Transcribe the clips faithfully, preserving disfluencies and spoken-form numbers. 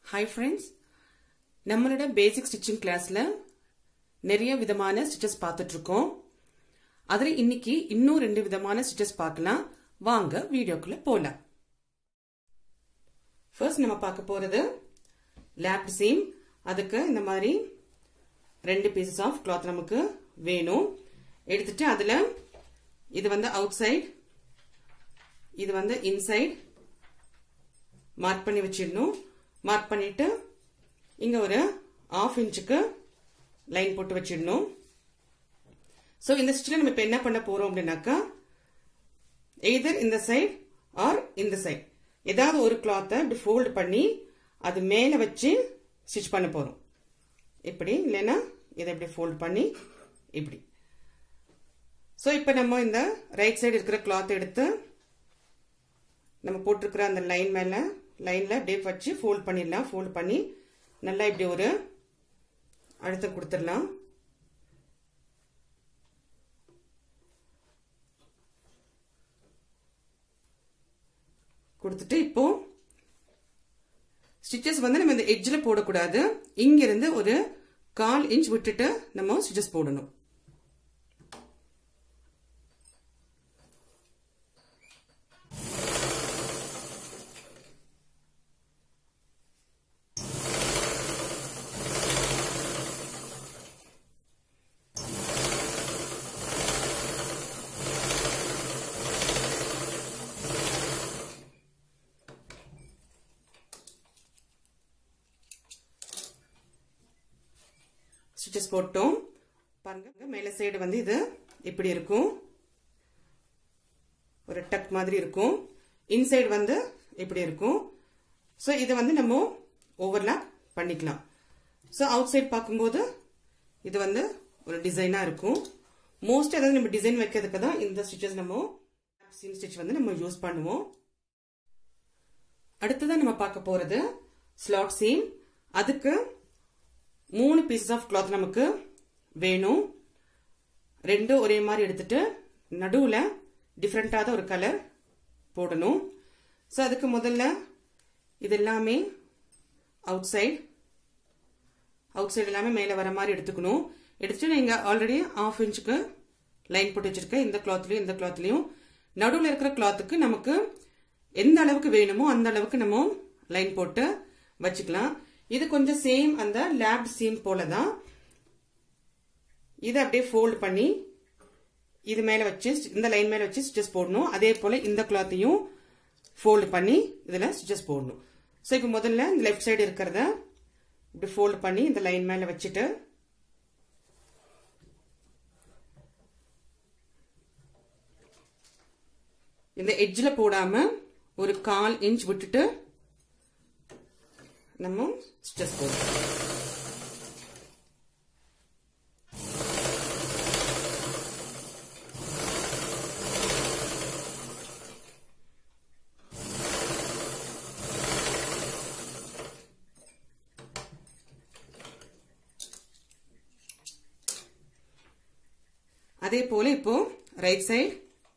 Hi friends, நம்மளோட basic stitching classல நிறைய விதமான stitches பார்த்துட்டு இருக்கோம். அதுல இன்னைக்கு இன்னும் ரெண்டு விதமான stitches பார்க்கலாம். வாங்க வீடியோக்குள்ள போலாம். First நம்ம பார்க்க போறது lapped seam. அதுக்கு இந்த மாதிரி ரெண்டு pieces of cloth நமக்கு வேணும். எடுத்துட்டு அதுல இது வந்து outside, இது வந்து inside மார்க் பண்ணி வச்சிடணும். மார்க் பண்ணிட்டு இங்க ஒரு half inchக்கு லைன் போட்டு வச்சிடணும். சோ இந்த ஸ்டிச்ல நம்ம இப்ப என்ன பண்ண போறோம் அப்படினாக்கா either இந்த சைடு ஆர் இந்த சைடு ஏதாவது ஒரு கிளாத்தை இப்படி ஃபோல்ட் பண்ணி அது மேல வச்சு ஸ்டிச் பண்ண போறோம். இப்படி இல்லனா இத இப்படி ஃபோல்ட் பண்ணி இப்படி. சோ இப்போ நம்ம இந்த ரைட் சைடு இருக்கிற கிளாத் எடுத்து நம்ம போட்டுக்கிற அந்த லைன் மேல லைன்ல அப்படியே வச்சு ஃபோல்ட் பண்ணிடலாம். ஃபோல்ட் பண்ணி நல்லா இப்படி ஒரு அழுத்தம் கொடுத்துடலாம். கொடுத்துட்டு இப்போ ஸ்டிச்சஸ் வந்து நம்ம இந்த எட்ஜ்ல போடக்கூடாது. இங்க இருந்து ஒரு கால் இன்ச் விட்டுட்டு நம்ம ஸ்டிச்சஸ் போடணும். ஸ்டிச்சஸ் போட்டோம். பாருங்க மேல சைடு வந்து இது இப்படி இருக்கும், ஒரு டக் மாதிரி இருக்கும். இன்சைடு வந்து இப்படி இருக்கும். சோ இதை வந்து நம்ம ஓவர்லாப் பண்ணிக்கலாம். சோ அவுட் சைடு பார்க்கும்போது இது வந்து ஒரு டிசைனா இருக்கும். மோஸ்ட் ஏதாவது நம்ம டிசைன் வைக்கிறதுக்கு தான் இந்த ஸ்டிச்சஸ் நம்ம சீம் ஸ்டிச் வந்து நம்ம யூஸ் பண்ணுவோம். அடுத்ததான் நம்ம பார்க்க போறது ஸ்லாட் சீம். அதுக்கு மூணு பீசஸ் ஆஃப் கிளாத் நமக்கு வேணும். ரெண்டு ஒரே மாதிரி எடுத்துட்டு நடுவுல டிஃபரெண்டான ஒரு கலர் போடணும். சோ அதுக்கு முதல்ல இது எல்லாமே அவுட் சைடு அவுட் சைடு எல்லாமே மேல வர மாதிரி எடுத்துக்கணும். எடுத்துட்டு நீங்க ஆல்ரெடி ஹாஃப் இன்ச்சுக்கு லைன் போட்டு வச்சிருக்க இந்த கிளாத்லயும் இந்த கிளாத்லயும் நடுவுல இருக்கிற கிளாத்துக்கு நமக்கு எந்த அளவுக்கு வேணுமோ அந்த அளவுக்கு நம்ம லைன் போட்டு வச்சுக்கலாம். இது கொஞ்சம் சேம் அந்த லேப்ட் சீம் போலதான். இதை அப்படியே ஃபோல்ட் பண்ணி இது மேல வச்சு இந்த லைன் மேல வச்சு ஸ்டிச்சஸ் போடணும். அதே போல இந்த கிளாத்தையும் ஃபோல்ட் பண்ணி இதுல ஸ்டிச்சஸ் போடணும். சோ இப்போ முதல்ல இந்த லெஃப்ட் சைடு இருக்கிறத இப்படி ஃபோல்ட் பண்ணி இந்த லைன் மேல வச்சுட்டு இந்த எட்ஜ்ல போடாம ஒரு கால் இன்ச் விட்டுட்டு நம்ம ஸ்டிச்சஸ் போடுறோம். அதே போல இப்போ ரைட் சைடு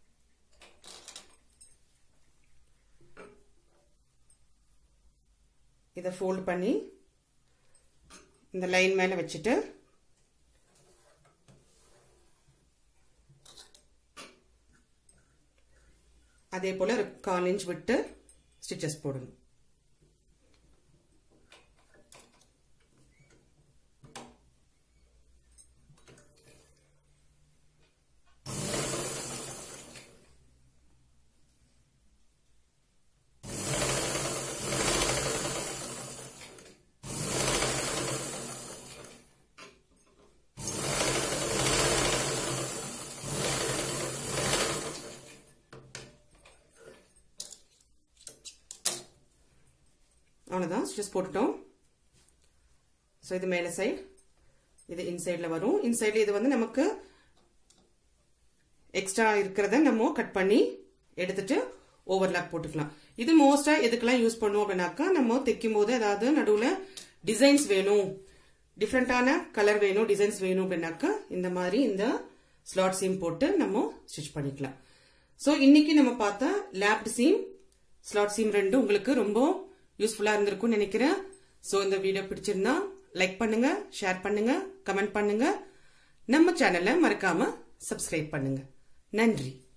இதை ஃபோல்ட் பண்ணி இந்த லைன் மேல வச்சுட்டு அதே போல ஒரு கால் இன்ச் விட்டு ஸ்டிச்சஸ் போடணும். அவ்வளவுதான், ஸ்டிச்சஸ் போட்டுட்டோம். சோ இது மேல சைடு, இது இன்சைட்ல வரும். இன்சைட்ல இது வந்து நமக்கு எக்ஸ்ட்ரா இருக்கிறத நம்ம கட் பண்ணி எடுத்துட்டு ஓவர்லாப் போட்டுக்கலாம். இது மோஸ்டா எதுக்கெல்லாம் யூஸ் பண்ணுவோம் அப்படின்னாக்கா நம்ம தைக்கும் போது அதாவது நடுவுல டிசைன்ஸ் வேணும், டிஃப்ரெண்டான கலர் வேணும், டிசைன்ஸ் வேணும் அப்படின்னாக்கா இந்த மாதிரி இந்த ஸ்லாட் சீம் போட்டு நம்ம ஸ்டிச் பண்ணிக்கலாம். சோ இன்னைக்கு நம்ம பார்த்த லேப்ட் சீம், ஸ்லாட் சீம் ரெண்டும் உங்களுக்கு ரொம்ப யூஸ்ஃபுல்லா இருந்திருக்கும்னு நினைக்கிறேன். சோ இந்த வீடியோ பிடிச்சிருந்தா லைக் பண்ணுங்க, ஷேர் பண்ணுங்க, கமெண்ட் பண்ணுங்க. நம்ம சேனலை மறக்காம சப்ஸ்கிரைப் பண்ணுங்க. நன்றி.